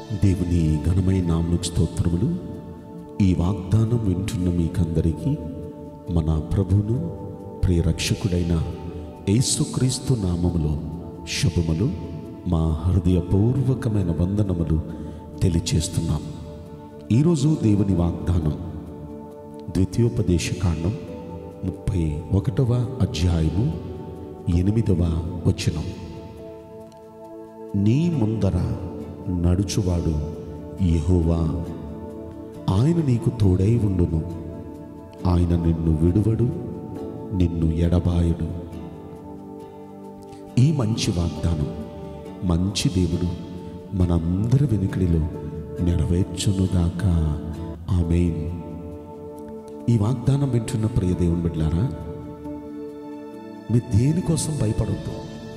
దేవుని ఘనమైన నామమునకు స్తోత్రములు. ఈ వాగ్దానం వింటున్న మీకందరికీ మన ప్రభువును ప్రియ రక్షకుడైన యేసుక్రీస్తు నామములో శుభములు, మా హృదయపూర్వకమైన వందనములు తెలియచేస్తున్నాం. ఈరోజు దేవుని వాగ్దానం ద్వితీయోపదేశకాండం 31వ అధ్యాయము 8వ వచనం. నీ ముందర నడుచువాడు యెహోవా, ఆయన నీకు తోడై ఉండును, ఆయన నిన్ను విడువడు, నిన్ను ఎడబాయడు. ఈ మంచి వాగ్దానం మంచి దేవుడు మనందరి వెనుకడిలో నెరవేర్చునుగాక. ఆమేన్. ఈ వాగ్దానం వింటున్న ప్రియ దేవుని బిడ్డలారా, మీరు దేనికోసం భయపడొద్దు.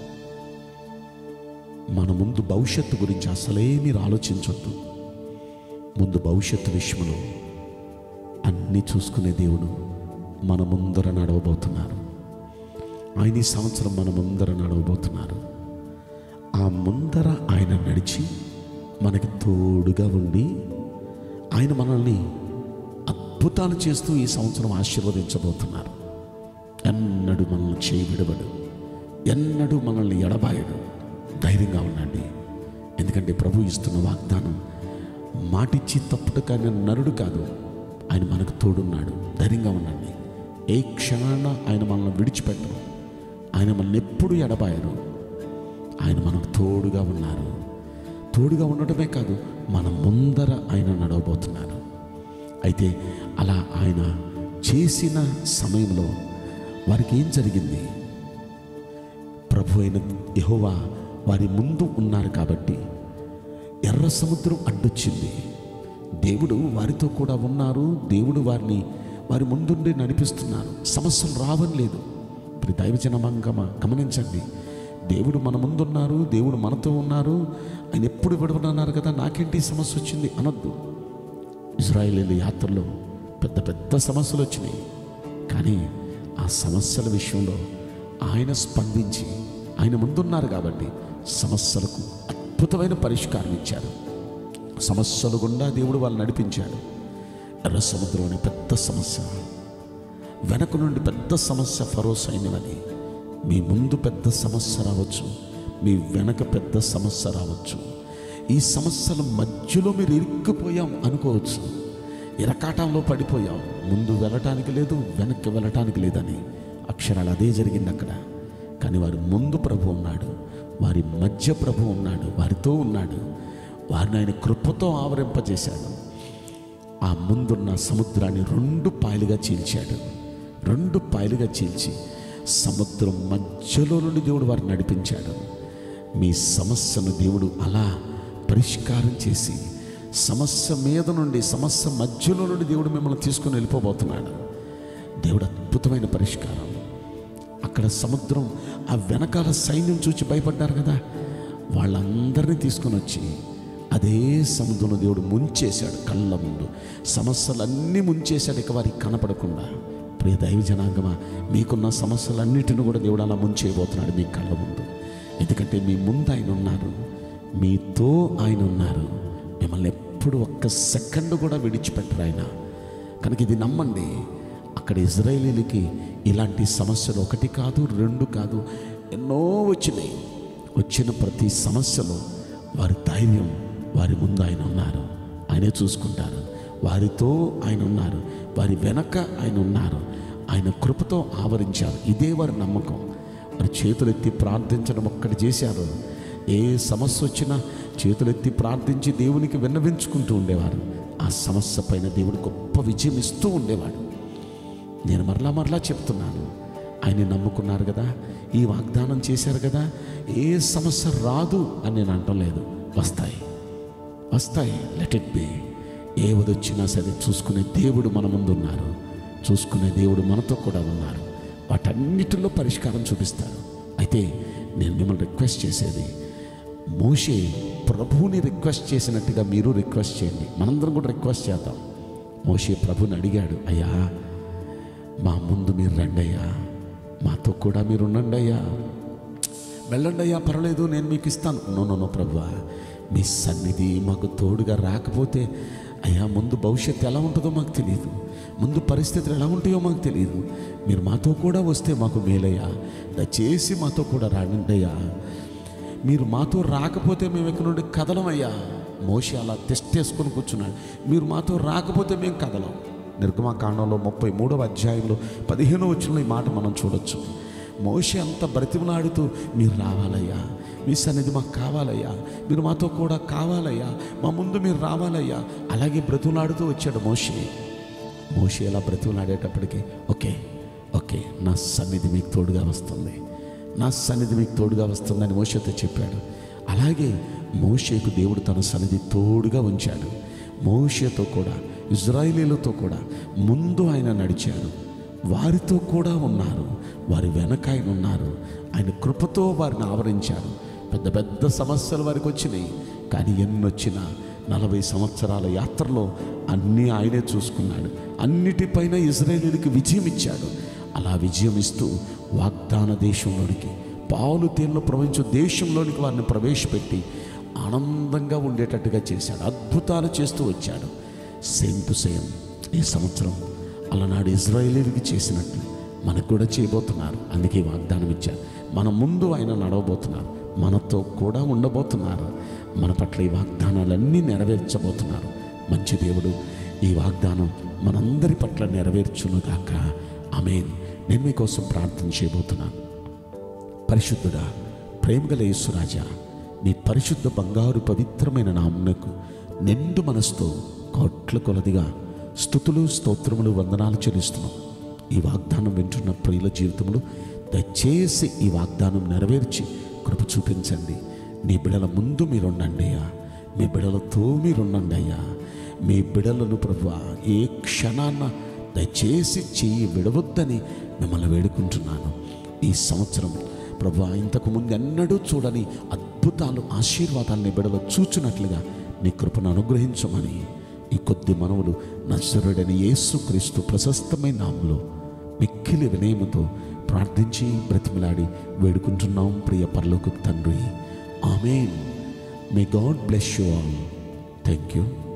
మన ముందు భవిష్యత్తు గురించి అసలే మీరు ఆలోచించొద్దు. ముందు భవిష్యత్తు విషయంలో అన్నీ చూసుకునే దేవుడు మన ముందర నడవబోతున్నారు. ఆయన ఈ సంవత్సరం మన ముందర నడవబోతున్నారు. ఆ ముందర ఆయన నడిచి మనకి తోడుగా ఉండి ఆయన మనల్ని అద్భుతాలు చేస్తూ ఈ సంవత్సరం ఆశీర్వదించబోతున్నారు. ఎన్నడూ మనల్ని చేయి విడవడు, ఎన్నడూ మనల్ని ఎడబాయడు. ధైర్యంగా ఉండండి. ఎందుకంటే ప్రభు ఇస్తున్న వాగ్దానం మాటిచ్చి తప్పుట కానీ నరుడు కాదు. ఆయన మనకు తోడున్నాడు. ధైర్యంగా ఉండండి. ఏ క్షణాన ఆయన మనల్ని విడిచిపెట్టరు. ఆయన మనల్ని ఎప్పుడు ఎడబాయరు. ఆయన మనకు తోడుగా ఉన్నారు. తోడుగా ఉండటమే కాదు, మన ముందర ఆయన నడవబోతున్నారు. అయితే అలా ఆయన చేసిన సమయంలో వారికి ఏం జరిగింది? ప్రభు అయిన యెహోవా వారి ముందు ఉన్నారు కాబట్టి ఎర్ర సముద్రం అడ్డొచ్చింది. దేవుడు వారితో కూడా ఉన్నారు. దేవుడు వారి ముందుండి నడిపిస్తున్నారు. సమస్యలు రావని లేదు. ఇప్పుడు దైవజనమంగమ గమనించండి. దేవుడు మన ముందున్నారు, దేవుడు మనతో ఉన్నారు. ఆయన ఎప్పుడు విడవనన్నారు కదా, నాకేంటి సమస్య వచ్చింది అనొద్దు. ఇజ్రాయేలీల యాత్రలో పెద్ద పెద్ద సమస్యలు వచ్చినాయి. కానీ ఆ సమస్యల విషయంలో ఆయన స్పందించి ఆయన ముందున్నారు కాబట్టి సమస్యలకు అద్భుతమైన పరిష్కారం ఇచ్చారు. సమస్యలు గుండా దేవుడు వాళ్ళు నడిపించాడు. ఎర్ర సముద్రం అనే పెద్ద సమస్య, వెనక నుండి పెద్ద సమస్య ఫరో సైన్యమని. మీ ముందు పెద్ద సమస్య రావచ్చు, మీ వెనక పెద్ద సమస్య రావచ్చు. ఈ సమస్యల మధ్యలో మీరు ఇరుక్కుపోయాం అనుకోవచ్చు. ఇరకాటంలో పడిపోయాం. ముందు వెళ్ళటానికి లేదు, వెనక్కి వెళ్ళటానికి లేదని అక్షరాలు అదే జరిగింది అక్కడ. కానీ వారి ముందు ప్రభు ఉన్నాడు, వారి మధ్య ప్రభు ఉన్నాడు, వారితో ఉన్నాడు. వారిని ఆయన కృపతో ఆవరింపజేశాడు. ఆ ముందున్న సముద్రాన్ని 2 పాయలుగా చీల్చాడు. 2 పాయలుగా చీల్చి సముద్రం మధ్యలో నుండి దేవుడు వారిని నడిపించాడు. మీ సమస్యను దేవుడు అలా పరిష్కారం చేసి సమస్య మీద నుండి, సమస్య మధ్యలో నుండి దేవుడు మిమ్మల్ని తీసుకుని వెళ్ళిపోబోతున్నాడు. దేవుడు అద్భుతమైన పరిష్కారం. అక్కడ సముద్రం, ఆ వెనకాల సైన్యం చూచి భయపడ్డారు కదా, వాళ్ళందరినీ తీసుకొని వచ్చి అదే సముద్రంలో దేవుడు ముంచేశాడు. కళ్ళ ముందు సమస్యలన్నీ ముంచేశాడు, ఇక వారికి కనపడకుండా. ప్రియ దైవ జనాంగమా, మీకున్న సమస్యలన్నిటిని కూడా దేవుడు అలా ముంచేయబోతున్నాడు మీ కళ్ళ ముందు. ఎందుకంటే మీ ముందు ఆయన ఉన్నారు, మీతో ఆయన ఉన్నారు. మిమ్మల్ని ఎప్పుడు ఒక్క సెకండ్ కూడా విడిచిపెట్టరు ఆయన. కనుక ఇది నమ్మండి. అక్కడ ఇజ్రాయేలీలకి ఇలాంటి సమస్యలు 1 కాదు, 2 కాదు, ఎన్నో వచ్చినాయి. వచ్చిన ప్రతి సమస్యలో వారి ధైర్యం, వారి ముందు ఆయన ఉన్నారు, ఆయనే చూసుకుంటారు. వారితో ఆయన ఉన్నారు, వారి వెనక ఆయన ఉన్నారు. ఆయన కృపతో ఆవరించారు. ఇదే వారి నమ్మకం. వారి చేతులెత్తి ప్రార్థించడం ఒక్కటి చేశారు. ఏ సమస్య వచ్చినా చేతులెత్తి ప్రార్థించి దేవునికి విన్నవించుకుంటూ ఉండేవారు. ఆ సమస్య పైన దేవుడు గొప్ప విజయం ఇస్తూ ఉండేవాడు. నేను మరలా చెప్తున్నాను, ఆయన నమ్ముకున్నారు కదా, ఈ వాగ్దానం చేశారు కదా, ఏ సమస్య రాదు అని నేను అంటలేదు. వస్తాయి. Let it be. ఏది వచ్చినా సరే చూసుకునే దేవుడు మన ముందు ఉన్నారు, చూసుకునే దేవుడు మనతో కూడా ఉన్నారు. వాటన్నిటిలో పరిష్కారం చూపిస్తారు. అయితే నేను మిమ్మల్ని రిక్వెస్ట్ చేసేది, మోషే ప్రభువుని రిక్వెస్ట్ చేసినట్టుగా మీరు రిక్వెస్ట్ చేయండి. మనందరం కూడా రిక్వెస్ట్ చేద్దాం. మోషే ప్రభుని అడిగాడు, అయ్యా మా ముందు మీరు రండి అయ్యా, మాతో కూడా మీరు ఉండండి అయ్యా, వెళ్ళండి అయ్యా, పర్వాలేదు నేను మీకు ఇస్తాను. నో ప్రభువా, మీ సన్నిధి మాకు తోడుగా రాకపోతే అయ్యా, ముందు భవిష్యత్తు ఎలా ఉంటుందో మాకు తెలియదు, ముందు పరిస్థితులు ఎలా ఉంటాయో మాకు తెలియదు. మీరు మాతో కూడా వస్తే మాకు మేలయ్యా. దయచేసి మాతో కూడా రాండి అయ్యా. మీరు మాతో రాకపోతే మేము ఇక్కడ నుండి కదలమయ్యా. మోషే అలా తెస్టేసుకొని కూర్చున్నాడు. మీరు మాతో రాకపోతే మేము కదలం. నిర్గమకాండంలో 33వ అధ్యాయంలో 15వ వచనంలో ఈ మాట మనం చూడొచ్చు. మోషే అంత బ్రతిమలాడుతూ, మీరు రావాలయ్యా, మీ సన్నిధి మాకు కావాలయ్యా, మీరు మాతో కూడా కావాలయ్యా, మా ముందు మీరు రావాలయ్యా, అలాగే బ్రతిమలాడుతూ వచ్చాడు మోషే. మోషే అలా బ్రతిమలాడేటప్పటికి ఓకే ఓకే, నా సన్నిధి మీకు తోడుగా వస్తుంది, నా సన్నిధి మీకు తోడుగా వస్తుందని మోషేతో చెప్పాడు. అలాగే మోషేకు దేవుడు తన సన్నిధి తోడుగా ఉంచాడు. మోషేతో కూడా, ఇజ్రాయేలీలతో కూడా ముందు ఆయన నడిచాడు, వారితో కూడా ఉన్నారు, వారి వెనక ఆయన ఉన్నారు. ఆయన కృపతో వారిని ఆవరించాడు. పెద్ద పెద్ద సమస్యలు వారికి వచ్చినాయి, కానీ ఎన్నొచ్చినా 40 సంవత్సరాల యాత్రలో అన్నీ ఆయనే చూసుకున్నాడు. అన్నిటిపైన ఇజ్రాయేలీలకు విజయం ఇచ్చాడు. అలా విజయం ఇస్తూ వాగ్దాన దేశంలోనికి, పాలు తేనెలు ప్రవహించే దేశంలోనికి వారిని ప్రవేశపెట్టి ఆనందంగా ఉండేటట్టుగా చేశాడు. అద్భుతాలు చేస్తూ వచ్చాడు. సేమ్ టు సేమ్ ఈ సంవత్సరం అలనాడు ఇజ్రాయేలీలకు చేసినట్లు మనకు కూడా చేయబోతున్నారు. అందుకే వాగ్దానం ఇచ్చారు. మన ముందు ఆయన నడవబోతున్నారు, మనతో కూడా ఉండబోతున్నారు, మన పట్ల ఈ వాగ్దానాలన్నీ నెరవేర్చబోతున్నారు. మంచి దేవుడు ఈ వాగ్దానం మనందరి పట్ల నెరవేర్చునుగాక. ఆమేన్. నేను మీకోసం ప్రార్థన చేయబోతున్నాను. పరిశుద్ధుడా, ప్రేమగల యేసురాజా, మీ పరిశుద్ధ బంగారు పవిత్రమైన నామమునకు నిండు మనసుతో కోట్ల కొలదిగా స్తుతులు, స్తోత్రములు, వందనాలు చెల్లిస్తున్నాం. ఈ వాగ్దానం వింటున్న ప్రియుల జీవితంలో దయచేసి ఈ వాగ్దానం నెరవేర్చి కృప చూపించండి. నీ బిడల ముందు మీరుండండి అయ్యా, మీ బిడలతో మీరుండండి అయ్యా. మీ బిడలను ప్రభువా ఏ క్షణాన్న దయచేసి చెయ్యి విడవద్దని మిమ్మల్ని వేడుకుంటున్నాను. ఈ సంవత్సరం ప్రభువా ఇంతకుముందు ఎన్నడూ చూడని అద్భుతాలు, ఆశీర్వాదాలని బిడలు చూచినట్లుగా నీ కృపను అనుగ్రహించమని ఈ కొద్ది మనవులు నజరేయుడైన యేసుక్రీస్తు ప్రశస్తమైన నామములో మిక్కిలి వినయముతో ప్రార్థించి బ్రతిమలాడి వేడుకుంటున్నాం ప్రియ పరలోక తండ్రి. Amen. May God bless you all. Thank you.